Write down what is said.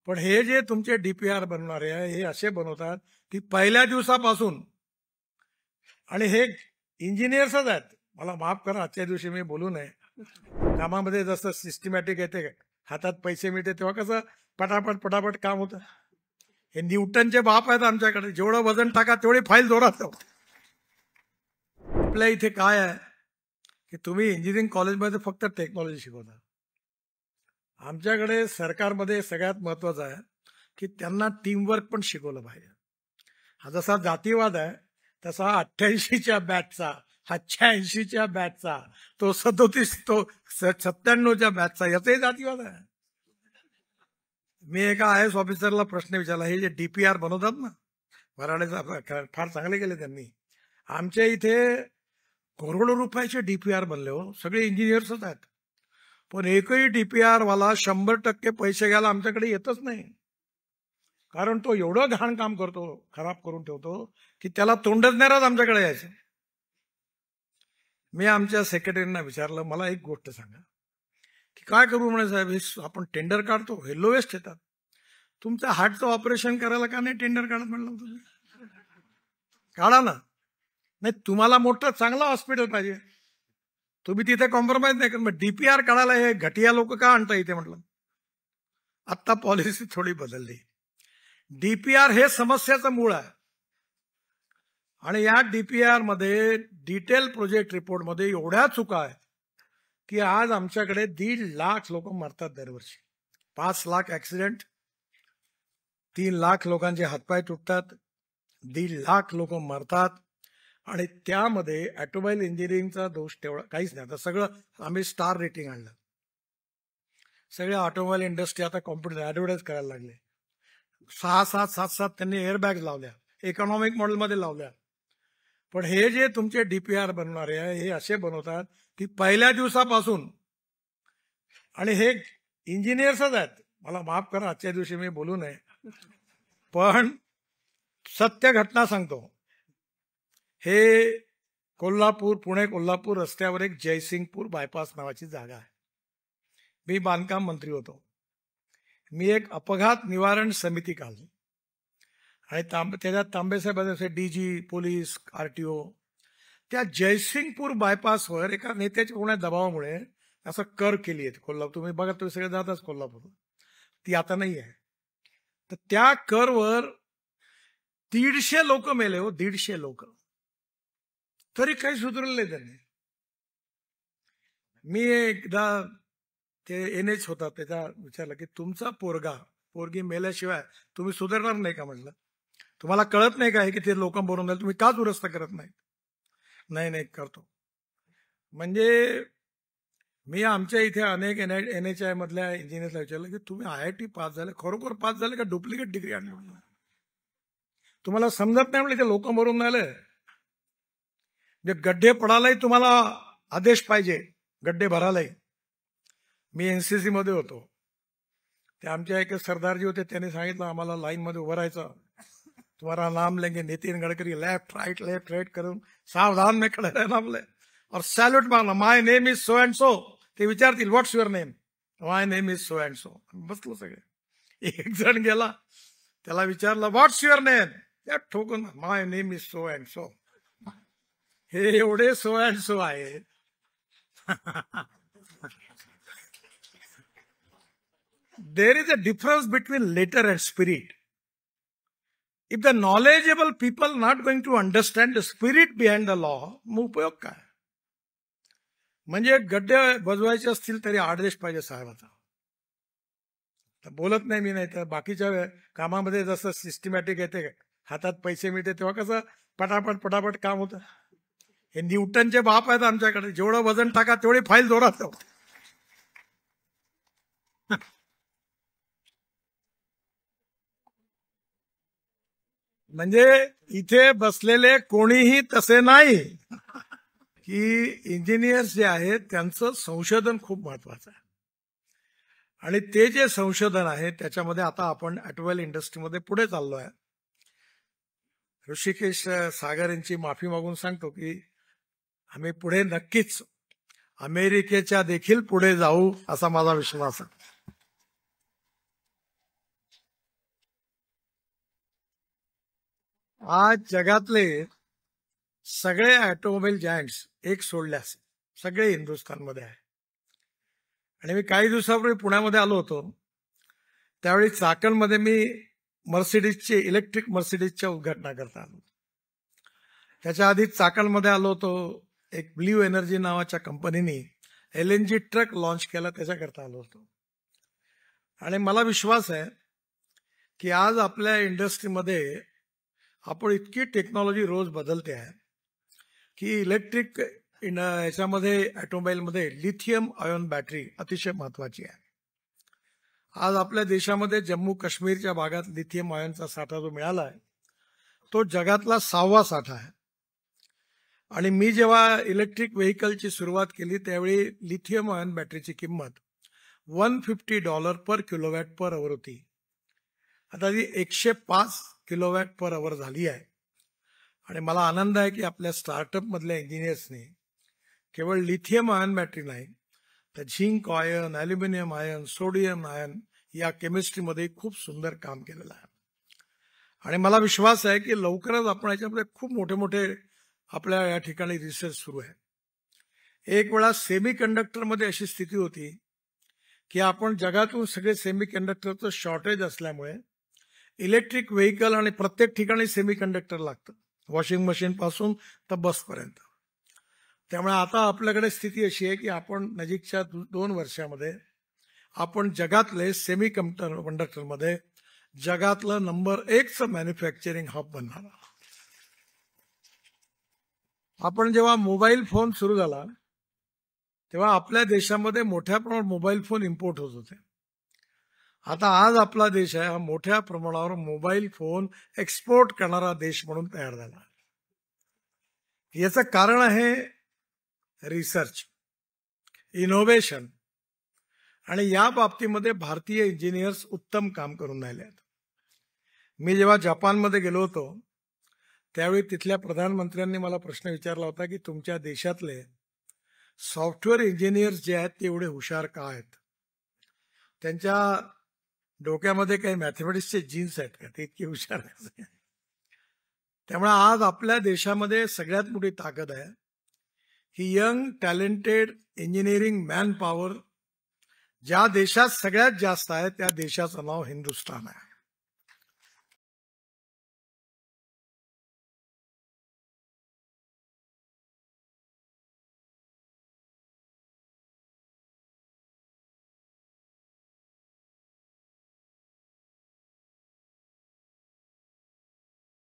पण हे जे तुमचे डीपीआर बनवणारे आहे हे असे बनवतात की पहिल्या दिवसापासून, आणि हे इंजिनियर्सच आहेत, मला माफ करा आजच्या दिवशी मी बोलू नये, कामामध्ये जसं सिस्टमॅटिक येते, हातात पैसे मिळते तेव्हा कसं पटापट पटापट काम होतं. हे न्यूटनचे बाप आहेत आमच्याकडे, जेवढं वजन टाका तेवढी फाईल जोरात जाऊ. आपल्या इथे काय आहे की तुम्ही इंजिनिअरिंग कॉलेजमध्ये फक्त टेक्नॉलॉजी शिकवता. आमच्याकडे सरकारमध्ये सगळ्यात महत्वाचं आहे की त्यांना टीमवर्क पण शिकवलं पाहिजे. हा जसा जातीवाद आहे तसा 88च्या बॅचचा, हा 86च्या बॅचचा, तो 37, तो 97च्या बॅचचा, याचाही जातीवाद आहे. मी एका IAS ऑफिसरला प्रश्न विचारला, हे जे डीपीआर बनवतात ना, वराडेचा फार चांगले केले त्यांनी. आमच्या इथे करोडो रुपयाचे डीपीआर बनले हो, सगळे इंजिनियर्सच आहेत, पण एकही डीपीआर वाला 100% पैसे घ्यायला आमच्याकडे येतच नाही. कारण तो एवढं घाण काम करतो, खराब करून ठेवतो की त्याला तोंडच नाही राहत आमच्याकडे यायचं. मी आमच्या सेक्रेटरीना विचारलं, मला एक गोष्ट सांगा की काय करू म्हणे साहेब, हे आपण टेंडर काढतो, हे लोएस्ट येतात, तुमच्या हार्टचं ऑपरेशन करायला का नाही टेंडर काढत? म्हणलं तुम्ही काढा ना. नाही, तुम्हाला मोठं चांगलं हॉस्पिटल पाहिजे, तुम्ही तिथे कॉम्प्रोमाइज नाही करत, मग डीपीआर काढायला हे घटिया लोक का आणता इथे? म्हटलं आता पॉलिसी थोडी बदलली. डीपीआर हे समस्याचं मूळ आहे, आणि या डीपीआर मध्ये डिटेल प्रोजेक्ट रिपोर्ट मध्ये एवढ्या चुका आहेत की आज आमच्याकडे 1.5 लाख लोक मरतात दरवर्षी. 5 लाख ऍक्सिडेंट, 3 लाख लोकांचे हातपाय तुटतात, 1.5 लाख लोक मरतात, आणि त्यामध्ये ऑटोमोबाईल इंजिनिअरिंगचा दोष तेवढा काहीच नाही. आता सगळं आम्ही स्टार रेटिंग आणलं, सगळे ऑटोमोबाईल इंडस्ट्री आता कॉम्प्युटर ऍडव्हर्टाईज करायला लागले. 6-7, 7-7 त्यांनी एअरबॅग लावल्या, इकॉनॉमिक मॉडेलमध्ये लावल्या. पण हे जे तुमचे डीपीआर बनवणारे आहे हे असे बनवतात की पहिल्या दिवसापासून, आणि हे इंजिनियर्सच आहेत, मला माफ करा आजच्या दिवशी मी बोलू नये, पण सत्य घटना सांगतो. हे पुणे कोल्हापूर रस्त्यावर एक जयसिंगपूर बायपास नावाची जागा आहे. मी बांधकाम मंत्री होतो. मी एक अपघात निवारण समिती काढली, आणि त्याच्यात तांबेसाहेब असे DG, पोलीस, RTO. त्या जयसिंगपूर बायपासवर एका नेत्याच्या कोणा दबावामुळे असं कर केली आहे कोल्हापूर. तुम्ही बघा, तुम्ही सगळे जाताच कोल्हापूर, ती आता नाही आहे. तर त्या करवर 150 लोक मेले हो, 150 लोक, तरी काही सुधारलं नाही त्यांनी. मी एकदा ते NH होता त्याचा विचारलं की तुमचा पोरगी मेल्याशिवाय तुम्ही सुधारणार नाही का? म्हटलं तुम्हाला कळत नाही का की ते लोक मरून जाईल, तुम्ही का दुरुस्त करत नाही? नाही करतो. म्हणजे मी आमच्या इथे अनेक NHI मधल्या इंजिनियर्सला विचारलं की तुम्ही IIT पास झाले, खरोखर पास झाले का डुप्लिकेट डिग्री आणली? तुम्हाला समजत नाही म्हणजे ते लोक मरून राहिले. गड्डे पडायलाही तुम्हाला आदेश पाहिजे, गड्डे भरायलाही. मी NCC मध्ये होतो, ते आमच्या एक सरदारजी होते, त्यांनी सांगितलं आम्हाला लाईन मध्ये उभं राहायचं, तुम्हारा नाम लेंगे नितिन गडकरी, लेफ्ट राइट करून सावधान में खडे रहना बोले, और सॅल्यूट मारला, my name is so and so. ते विचारतील what's your name, my name is so and so. बसलो सगळे. एक जण गेला, त्याला विचारलं व्हॉट्स युअर नेम, त्या ठोकून my name is so and so. हे एवढे सो अँड सो आहे. There is a difference between letter and spirit. If the knowledgeable people not going to understand the spirit behind the law, मग उपयोग काय? म्हणजे गड्डे बजवायचे असतील तरी आदेश पाहिजे साहेबाचा. बोलत नाही मी, नाही तर बाकीच्या कामामध्ये जसं सिस्टमॅटिक येते, हातात पैसे मिळते तेव्हा कसं पटापट पटापट काम होतं. हे न्यूटनचे बाप आहेत आमच्याकडे, जेवढं वजन टाका तेवढी फाईल जोरात जाऊ. म्हणजे इथे बसलेले कोणीही तसे नाही की इंजिनियर्स जे आहेत त्यांचं संशोधन खूप महत्वाचं आहे, आणि ते जे संशोधन आहे त्याच्यामध्ये आता आपण ऑटोमोबाईल इंडस्ट्रीमध्ये पुढे चाललो आहे. ऋषिकेश सागर यांची माफी मागून सांगतो की आम्ही पुढे नक्कीच अमेरिकेच्या देखील पुढे जाऊ असा माझा विश्वास आहे. आज जगातले सगळे ऑटोमोबाईल जायंट्स एक सोडल्यास सगळे हिंदुस्थानमध्ये आहे. आणि मी काही दिवसापूर्वी पुण्यामध्ये आलो होतो, त्यावेळी चाकणमध्ये मी मर्सिडीजचे इलेक्ट्रिक मर्सिडीजच्या उद्घाटना करता आलो. त्याच्या आधी चाकणमध्ये आलो होतो, एक ब्ल्यू एनर्जी नावाच्या कंपनीने LNG ट्रक लॉन्च केला, त्याच्याकरता आलो होतो. आणि मला विश्वास आहे की आज आपल्या इंडस्ट्रीमध्ये आपण इतकी टेक्नॉलॉजी रोज बदलते आहे की इलेक्ट्रिक याच्यामध्ये ऑटोमोबाईलमध्ये लिथियम आयॉन बॅटरी अतिशय महत्वाची आहे. आज आपल्या देशामध्ये जम्मू काश्मीरच्या भागात लिथियम आयॉनचा साठा जो मिळाला आहे तो जगातला 6वा साठा आहे. आणि मी जेव्हा इलेक्ट्रिक व्हेकलची सुरुवात केली त्यावेळी लिथियम आयॉन बॅटरीची किंमत $150 पर किलोवॅट पर अवर होती. आता ती 105 किलोवॅट पर अवर झाली आहे. आणि मला आनंद आहे की आपल्या स्टार्टअप मधल्या इंजिनियर्सनी केवळ लिथियम आयन बॅटरी नाही तर zinc ion, aluminium ion, sodium ion या केमिस्ट्रीमध्ये खूप सुंदर काम केलेलं आहे. आणि मला विश्वास आहे की लवकरच आपण याच्यामध्ये खूप मोठे मोठे आपल्या या ठिकाणी रिसर्च सुरू आहे. एक वेळा सेमी कंडक्टरमध्ये अशी स्थिती होती की आपण जगातून सगळे सेमी कंडक्टरचं शॉर्टेज असल्यामुळे इलेक्ट्रिक व्हेकल आणि प्रत्येक ठिकाणी सेमी कंडक्टर लागतं, वॉशिंग मशीन पासून तर बसपर्यंत. त्यामुळे आता आपल्याकडे स्थिती अशी आहे की आपण नजीकच्या 2 वर्षामध्ये आपण जगातले सेमी कंडक्टरमध्ये जगातलं नंबर 1चं मॅन्युफॅक्चरिंग हब बनणार. आपण जेव्हा मोबाईल फोन सुरू झाला तेव्हा आपल्या देशामध्ये मोठ्या प्रमाणावर मोबाईल फोन इम्पोर्ट होत होते. आता आज आपला देश आहे हा मोठ्या प्रमाणावर मोबाईल फोन एक्सपोर्ट करणारा देश म्हणून तयार झाला. याचं कारण आहे रिसर्च, इनोव्हेशन. आणि या बाबतीमध्ये भारतीय इंजिनियर्स उत्तम काम करून राहिले आहेत. मी जेव्हा जपानमध्ये गेलो होतो त्यावेळी तिथल्या प्रधानमंत्र्यांनी मला प्रश्न विचारला होता की तुमच्या देशातले सॉफ्टवेअर इंजिनियर्स जे आहेत ते एवढे हुशार का आहेत, त्यांच्या डोक्यामध्ये काही मॅथमॅटिक्सचे जीन्स आहेत का, ते इतके हुशार आहेत. त्यामुळे आज आपल्या देशामध्ये सगळ्यात मोठी ताकद आहे ही young talented engineering man power. ज्या देशात सगळ्यात जास्त आहे त्या देशाचं नाव हिंदुस्थान आहे.